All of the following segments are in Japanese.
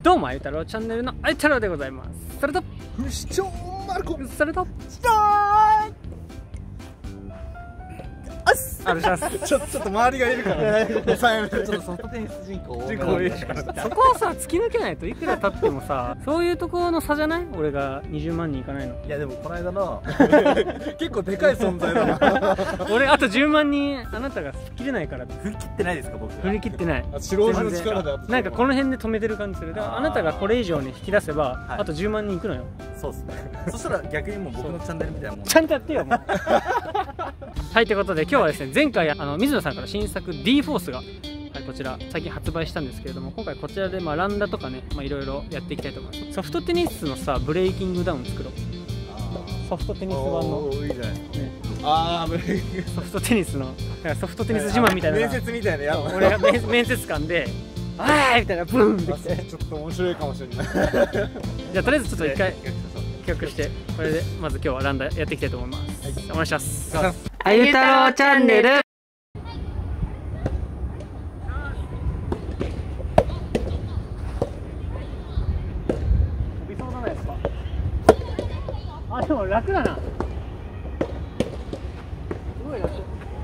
どうもあゆ太郎チャンネルのあゆ太郎でございます。それと不死鳥マルコ、 それとスターあるします。 ちょっと周りがいるから抑えめで、 ちょっとソフトテニス人口多め人口なんでそこをさ突き抜けないといくら経ってもさ、そういうところの差じゃない？俺が20万人いかないの。 いやでもこの間の結構でかい存在だな。 俺あと10万人あなたが振り切れないからって。 振り切ってないですか僕振り切ってない。 白地の力でなんかこの辺で止めてる感じする。だからあなたがこれ以上に引き出せば、 はいあと10万人いくのよ。 そうっすね。そしたら逆にもう僕のチャンネルみたいなもん。 ちゃんとやってよもう。はいということで今日はですね、前回水野さんから新作 D フォースが、はい、こちら最近発売したんですけれども、今回こちらでランダとかね、いろいろやっていきたいと思います。ソフトテニスのさブレイキングダウン作ろう。ソフトテニス版の、 いいじゃない。 ね、 ああ、 ソフトテニスのソフトテニス自慢みたいなのが面接みたいなや俺が面接官で「あーい!」みたいなブーンってきて、 ちょっと面白いかもしれない。 じゃあとりあえずちょっと一回企画して、これでまず今日はランダやっていきたいと思います。お願いします。あゆ太郎チャンネル。飛びそうだなやっぱ。あ、でも楽だな。すごい楽。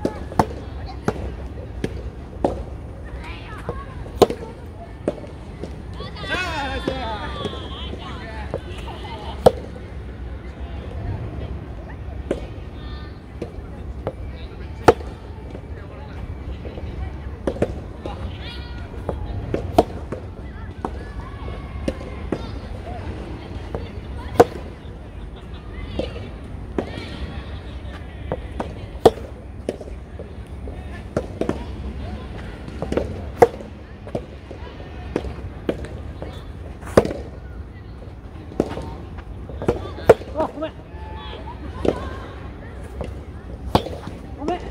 あ、ごめん。ごめん。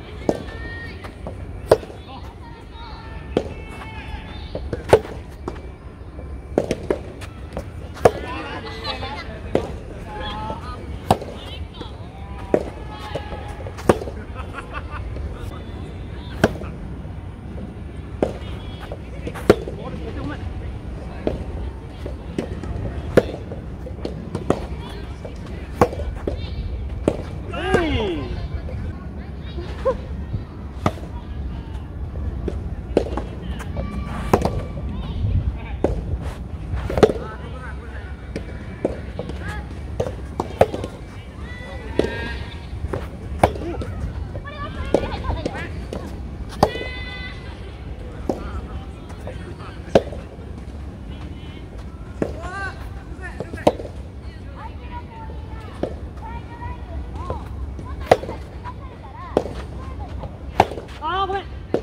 あーごめん。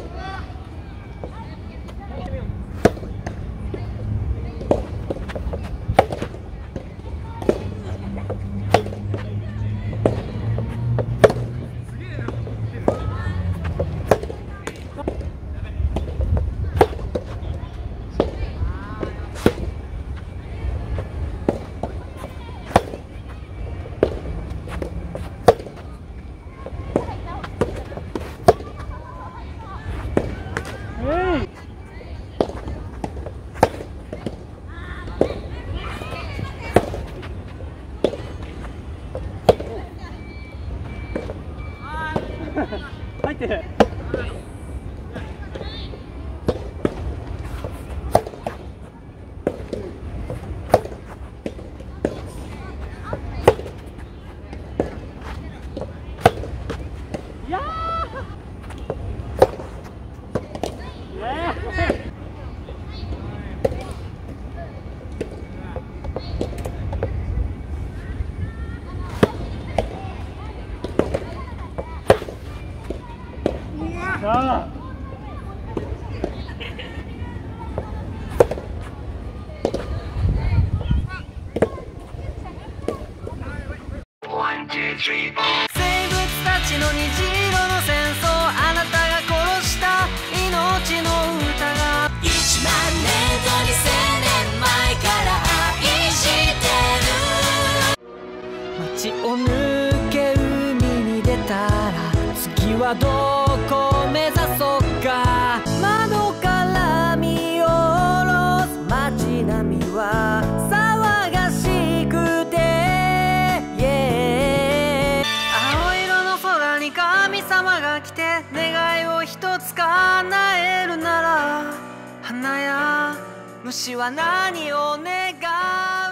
入ってる。いやああ。 生物たちの虹色の戦争、あなたが殺した命の歌が1万年と2000年前から愛してる。街を抜け海に出たら次はどこ目指そうか。窓から見下ろす街並虫は何を願う